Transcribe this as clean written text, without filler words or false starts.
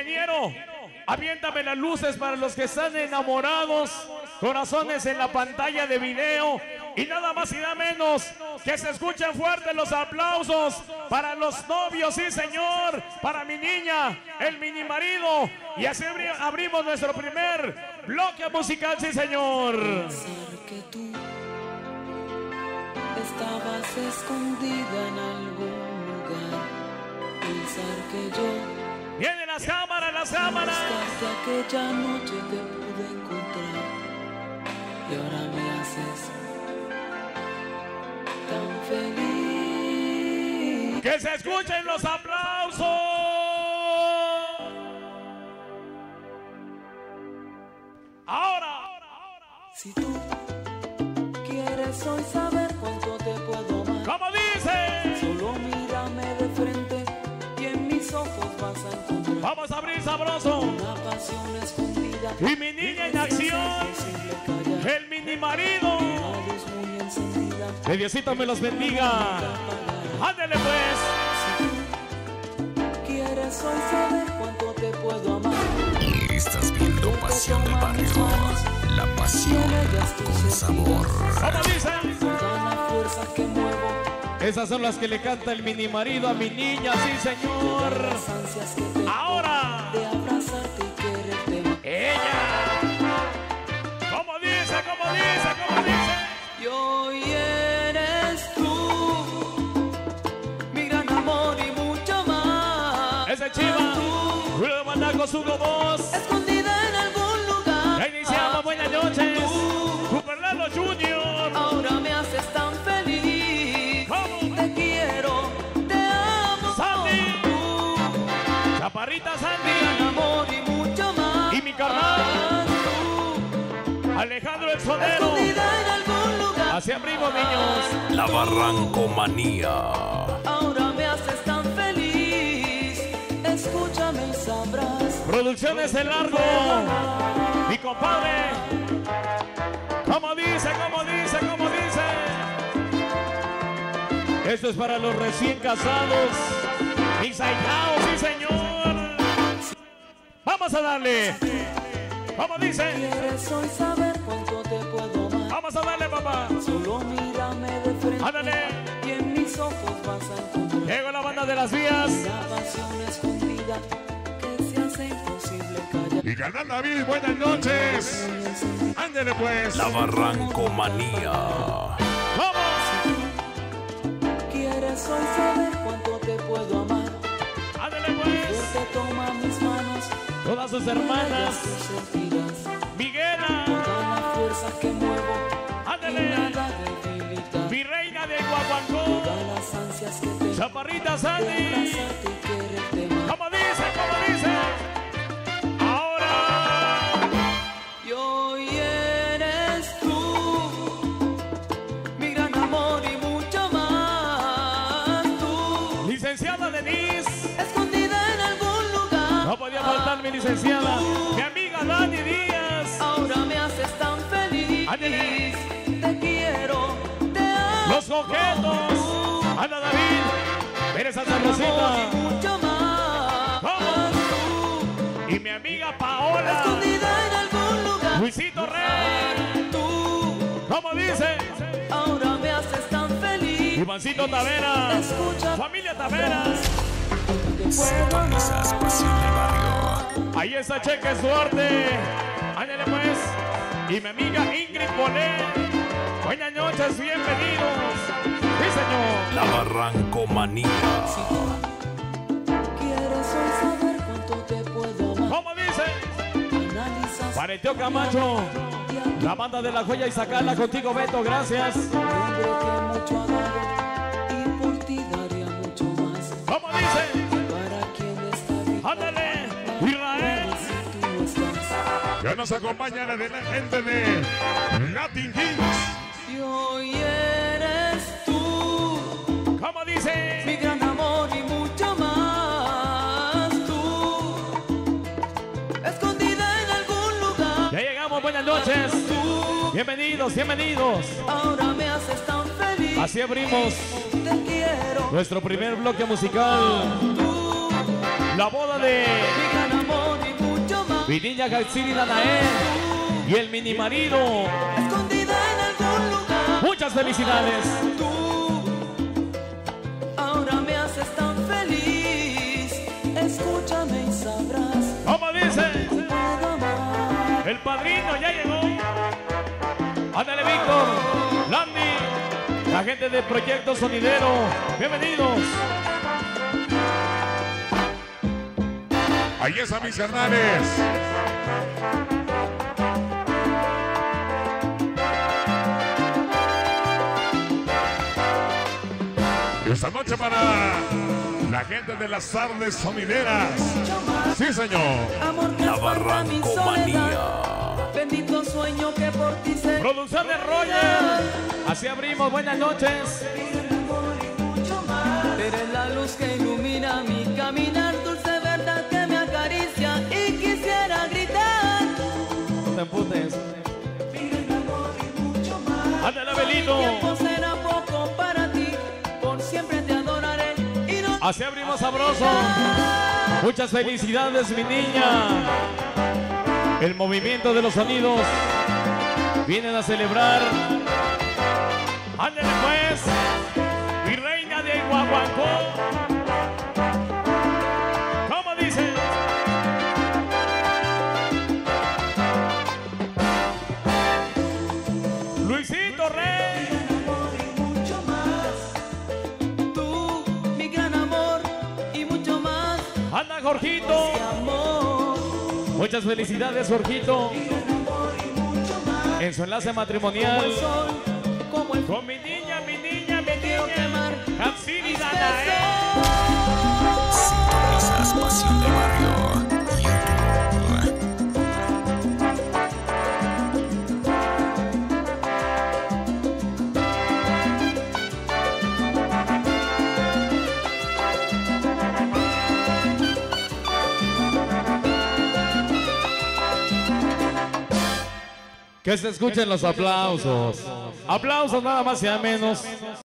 Ingeniero, aviéntame las luces para los que están enamorados, corazones en la pantalla de video. Y nada más y nada menos que se escuchen fuertes los aplausos para los novios, sí señor, para mi niña, el mini marido. Y así abrimos nuestro primer bloque musical, sí señor. Pensar que tú estabas escondida en algún lugar. Pensar que yo Vienen las cámaras, las cámaras. hasta aquella noche te pude encontrar. Y ahora me haces tan feliz. Que se escuchen los aplausos. Ahora. Si tú quieres hoy saber cuánto te puedo amar, ¿Cómo dice? solo mírame de frente y en mis ojos vas a encontrar Vamos a abrir sabroso. una pasión escondida. Y mi niña en acción, el mini marido. Una luz muy encendida. Que Diosito me los bendiga. Ándale pues. Quieres hoy saber cuánto te puedo amar. Estás viendo Pasión del Barrio, la pasión con sabor. ¿Cómo dice? Toda la fuerza que muevo, Esas son las que le canta el mini marido a mi niña, sí señor. las ansias que tengo Ahora. de abrazarte y quererte más. Ella. ¿Cómo dice? ¿Cómo dice? ¿Cómo dice? Y hoy eres tú, mi gran amor y mucho más. Ese chiva. Julio Mandaco, su voz. Escondida en algún lugar. Ya iniciamos, buenas noches. Super Lalo Junior. Ahora me haces tan feliz. ¿Cómo? Te quiero, te amo. Sandy. Tú, Chaparrita gran Sandy. amor y mucho más. Y mi carnal. Tú, Alejandro el Sonero. escondida en algún lugar. Así abrimos, niños. La Barrancomanía. Ahora me haces tan feliz. Escúchame y sabrás. Producciones El Largo. Mi compadre. ¿Cómo dice? ¿Cómo dice? ¿Cómo dice? Esto es para los recién casados. Mis ahijados, sí señor. Vamos a darle. ¿Cómo dice? Quieres hoy saber cuánto te puedo amar. Vamos a darle, papá. Solo mírame de frente. Ándale. Y en mis ojos vas a encontrar Llegó la banda de las vías. una pasión escondida que se hace imposible callar. Y Canal David, buenas noches. Ándele pues. La Barrancomanía. Vamos. Quieres hoy saber cuánto te puedo amar. Ándale pues. Fuerte toma mis manos. Todas sus Ellas hermanas. tú sentirás Miguela. toda la fuerza que muevo. Y Ándale. nada debilita. Mi reina de Guaguancó. Todas las ansias que tengo Chaparrita de Sandy. abrazarte y quererte más. ¿Cómo dice? ¿Cómo dice? Ahora. Y hoy eres tú, mi gran amor y mucho más. Tú, Licenciada Denise. escondida en algún lugar. No podía faltar mi licenciada. Mi amiga Dani Díaz. Ahora me haces tan feliz. Ándale. Te quiero, te amo. Los coquetos. Ana David. Eres Santa Rosita. Y mucho más. Vamos. Tú, Y mi amiga Paola. escondida en algún lugar. Luisito Rey. Tú, ¿Cómo dice? ahora me haces tan feliz. Ivancito Taveras. Escucha, Familia Taveras. te puedo Sintonizas amar. Pasión del Barrio. Ahí está Cheques Duarte. Ándale pues. Y mi amiga Ingrid Bolé. Buenas noches, bienvenidos. Sí, señor. La Barrancomanía. Quieres hoy saber cuánto te puedo amar. ¿Cómo dice? Analizas Pareteo Camacho. La banda de la joya y sacarla contigo, Beto. Gracias. hombre que mucho ha dado y por ti daría mucho más. ¿Cómo dice? Para quien está bien, Ándale. Israel. si tú no estás. Ya nos acompaña la gente de Latin Kings. Y hoy eres tú, ¿Cómo dice? mi gran amor y mucho más. Tú, escondida en algún lugar. Ya llegamos, buenas noches. Tú, Bienvenidos, bienvenidos. ahora me haces tan feliz. Así abrimos Te quiero, nuestro primer bloque musical. tú, La boda de mi gran amor Mi niña Gatsiri Danae y el mini marido. Escondida en algún lugar. Muchas felicidades. Tú ahora me haces tan feliz. Escúchame y sabrás. ¿Cómo dice? Puedo amar. El padrino ya llegó. Ándale, Víctor, Landy, la gente de Proyecto Sonidero. Bienvenidos. Ahí están mis carnales. Esta noche para la gente de las tardes sonideras. Sí, señor. Amor que La espanta mi Barrancomanía. soledad. Bendito sueño que por ti se Producción de Roger. Así abrimos. Buenas noches. eres la luz que ilumina mi caminar, dulce verdad que me acaricia y quisiera gritar. No te emputes. Ándale, Belito. Tiempo será poco para ti, por siempre te adoraré y no. Así abrimos sabroso. Muchas felicidades, mi niña. El movimiento de los sonidos vienen a celebrar. Ándale pues, mi reina de Guaguancó. ¿Cómo dice? Luisito Rey. Mucho más. Tú, mi gran amor y mucho más. Anda, Jorgito. Amor. Muchas felicidades, Jorgito. En su enlace Como matrimonial. el sol, como el Con mi niña, mi niña, mi quiero niña. quemar. Gatsiri Danae. Sintonizas Pasión de Barrio. YouTube. Que se escuchen los aplausos. Aplausos nada más y nada menos.